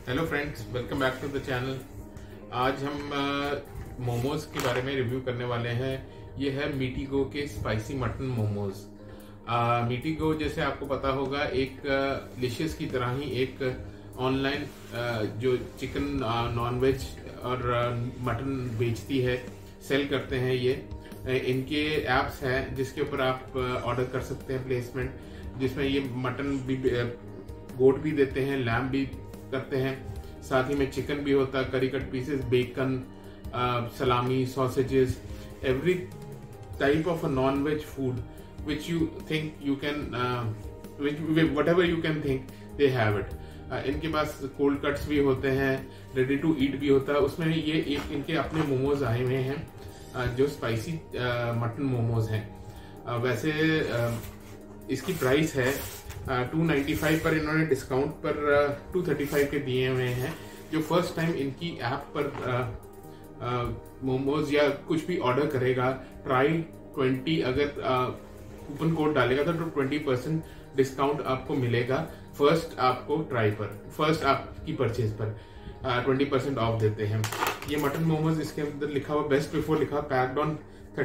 Hello friends, welcome back to the channel. आज हम मोमोज के बारे में रिव्यू करने वाले हैं। ये है मीटिगो के स्पाइसी मटन मोमोज। मीटिगो जैसे आपको पता होगा एक डिशेस की तरह ही एक ऑनलाइन जो चिकन नॉनवेज और मटन बेचती है, सेल करते हैं। ये इनके एप्स हैं जिसके ऊपर आप ऑर्डर कर सकते हैं प्लेसमेंट, जिसमें ये मटन भी, गोट भी देते हैं, लैम्ब भी करते हैं, साथ ही में चिकन भी होता है, curry cut pieces, bacon, salami, sausages, every type of a non veg food which you think you can whatever you can think they have it. इनके पास कोल्ड कट्स भी होते हैं, रेडी टू ईट भी होता है। उसमें ये एक इनके अपने मोमोज आए हुए हैं जो स्पाइसी मटन मोमोज हैं। वैसे इसकी प्राइस है 295 पर, इन्होंने डिस्काउंट पर 235 के दिए हुए हैं। जो फर्स्ट टाइम इनकी ऐप पर मोमोज या कुछ भी ऑर्डर करेगा, ट्राई 20 अगर कूपन कोड डालेगा तो 20% डिस्काउंट आपको मिलेगा। फर्स्ट आपको ट्राई पर, फर्स्ट आपकी परचेज पर 20% ऑफ देते हैं। ये मटन मोमोज, इसके अंदर लिखा हुआ बेस्ट बिफोर, लिखा पैक्ड ऑन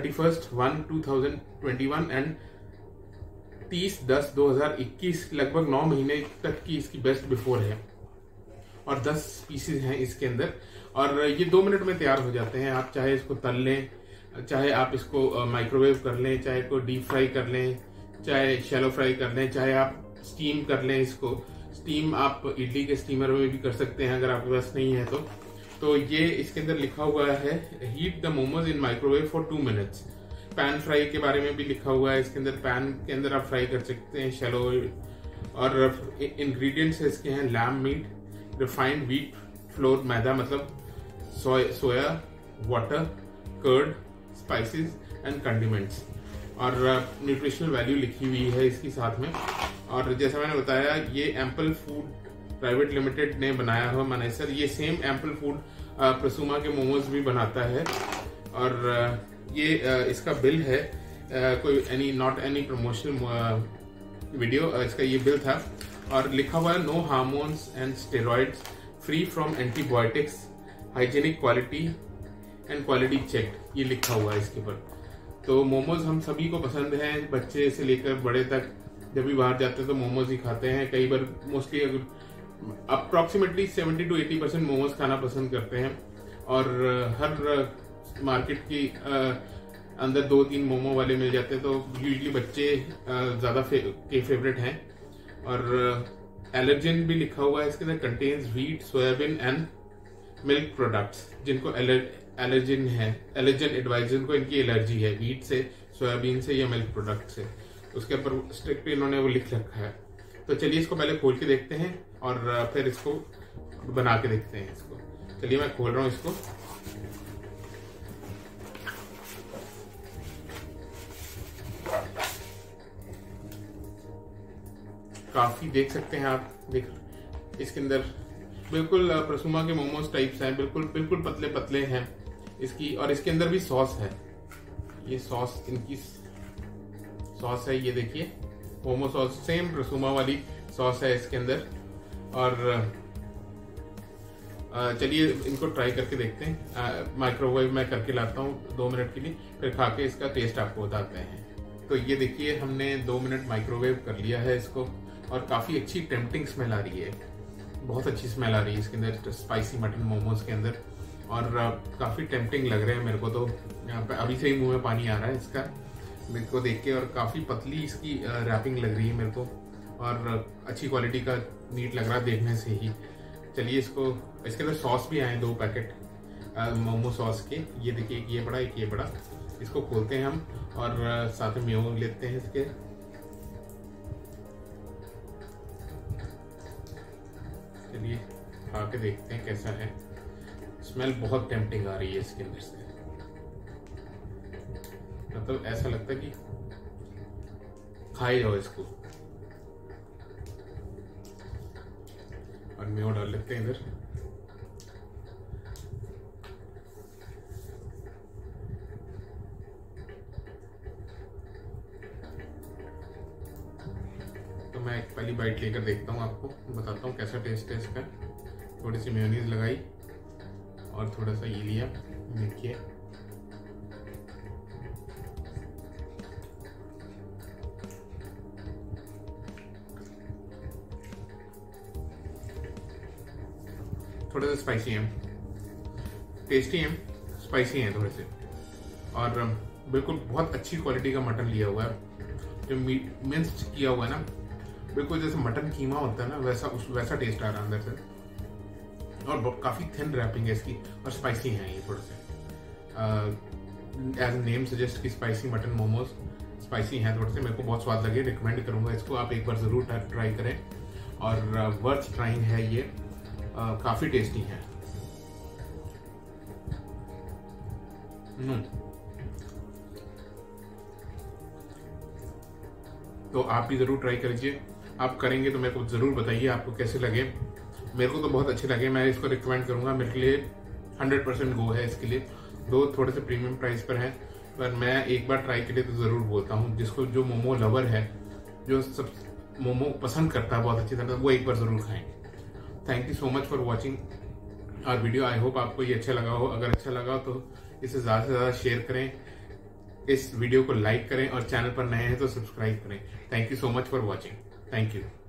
31/1/2021 एंड 30/10/2021, लगभग 9 महीने तक की इसकी बेस्ट बिफोर है और 10 पीसेज हैं इसके अंदर। और ये 2 मिनट में तैयार हो जाते हैं। आप चाहे इसको तल लें, चाहे आप इसको माइक्रोवेव कर लें, चाहे को डीप फ्राई कर लें, चाहे शैलो फ्राई कर लें, चाहे आप स्टीम कर लें। इसको स्टीम आप इडली के स्टीमर में भी कर सकते हैं अगर आपके पास नहीं है तो ये इसके अंदर लिखा हुआ है heat the momos in microwave for 2 minutes. Pan fry के बारे में भी लिखा हुआ है इसके अंदर, पैन के अंदर आप फ्राई कर सकते हैं शैलो। और इंग्रेडिएंट्स इसके हैं lamb meat, refined wheat flour maida, मतलब soya, water, curd, spices and condiments, और न्यूट्रिशनल वैल्यू लिखी हुई है इसकी साथ में। और जैसा मैंने बताया, ये एम्पल फूड प्राइवेट लिमिटेड ने बनाया हुआ मैनेजर। ये सेम एम्पल फूड प्रसूमा के मोमोज भी बनाता है। और ये इसका बिल है, कोई नॉट एनी प्रमोशनल वीडियो, इसका ये बिल था। और लिखा हुआ है no hormones and steroids, free from antibiotics, hygienic quality and quality check, ये लिखा हुआ है इसके ऊपर। तो मोमोज हम सभी को पसंद हैं, बच्चे से लेकर बड़े तक जब भी बाहर जाते हैं तो मोमोज ही खाते हैं। कई बार मोस्टली अप्रोक्सीमेटली 70 to 80% मोमोज खाना पसंद करते हैं। और हर मार्केट की अंदर 2-3 मोमो वाले मिल जाते हैं, तो यूजली बच्चे ज्यादा के फेवरेट हैं। और एलर्जेन भी लिखा हुआ है इसके अंदर, contains wheat, soybean and milk products. जिनको एलर्जन है, एलर्जन एडवाइज, जिनको इनकी एलर्जी है व्हीट से, सोयाबीन से या मिल्क प्रोडक्ट से, उसके ऊपर स्ट्रिक्ट इन्होंने वो लिख रखा है। तो चलिए इसको पहले खोल के देखते हैं और फिर इसको बना के देखते हैं इसको। चलिए मैं खोल रहा हूँ इसको। काफी देख सकते हैं आप, देख इसके अंदर बिल्कुल प्रसूमा के मोमोज टाइप्स हैं, बिल्कुल पतले पतले हैं इसकी। और इसके अंदर भी सॉस है, ये सॉस इनकी सॉस है, ये देखिए मोमो सॉस, सेम प्रसूमा वाली सॉस है इसके अंदर। और चलिए इनको ट्राई करके देखते हैं। माइक्रोवेव में करके लाता हूँ 2 मिनट के लिए, फिर खा के इसका टेस्ट आपको बताते हैं। तो ये देखिए हमने 2 मिनट माइक्रोवेव कर लिया है इसको, और काफी अच्छी टेम्पटिंग स्मेल आ रही है, बहुत अच्छी स्मेल आ रही है इसके अंदर स्पाइसी मटन मोमोज के अंदर। और काफी टेम्पटिंग लग रहे हैं मेरे को, तो यहाँ पे अभी से ही मुंह में पानी आ रहा है इसका मेरे को देख के। और काफी पतली इसकी रैपिंग लग रही है मेरे को, और अच्छी क्वालिटी का मीट लग रहा है देखने से ही। चलिए इसको, इसके अंदर सॉस भी आए 2 पैकेट मोमो सॉस के, ये देखिए, एक ये बड़ा, एक ये बड़ा। इसको खोलते हैं हम और साथ में मेयो लेते हैं इसके। चलिए खा के देखते हैं कैसा है। स्मेल बहुत टेम्पटिंग आ रही है इसके अंदर से, मतलब ऐसा लगता है कि खाए जाओ इसको। और मेयो डाल लेते हैं इधर। तो मैं एक पहली बाइट लेकर देखता हूँ, आपको बताता हूँ कैसा टेस्ट है इसका। थोड़ी सी मेयोनीज लगाई और थोड़ा सा ये लिया, देखिए थोड़े से स्पाइसी हैं, टेस्टी हैं, स्पाइसी हैं थोड़े से, और बिल्कुल बहुत अच्छी क्वालिटी का मटन लिया हुआ है। जो मिन्स्ड किया हुआ है ना, बिल्कुल जैसे मटन कीमा होता है ना, वैसा टेस्ट आ रहा है अंदर से, और काफी थिन रैपिंग है इसकी, और स्पाइसी है ये थोड़े से, एज नेम सजेस्ट कि स्पाइसी मटन मोमोज स्पाइसी हैं थोड़े से। मेरे को बहुत स्वाद लगे, रिकमेंड करूंगा इसको, आप एक बार जरूर ट्राई करें, और वर्थ ट्राइंग है ये, काफी टेस्टी है। तो आप भी जरूर ट्राई करिए, आप करेंगे तो मेरे को जरूर बताइए आपको कैसे लगे। मेरे को तो बहुत अच्छे लगे, मैं इसको रिकमेंड करूंगा, मेरे लिए 100% गो है इसके लिए। दो थोड़े से प्रीमियम प्राइस पर है, पर मैं एक बार ट्राई के लिए तो जरूर बोलता हूँ, जिसको जो मोमो लवर है, जो सब मोमो पसंद करता है बहुत अच्छी तरह, वो एक बार जरूर खाएं। Thank you so much for watching our video. I hope आपको ये अच्छा लगा हो। अगर अच्छा लगा तो इसे ज़्यादा से ज़्यादा शेयर करें, इस वीडियो को लाइक करें, और चैनल पर नए हैं तो सब्सक्राइब करें। Thank you so much for watching. Thank you.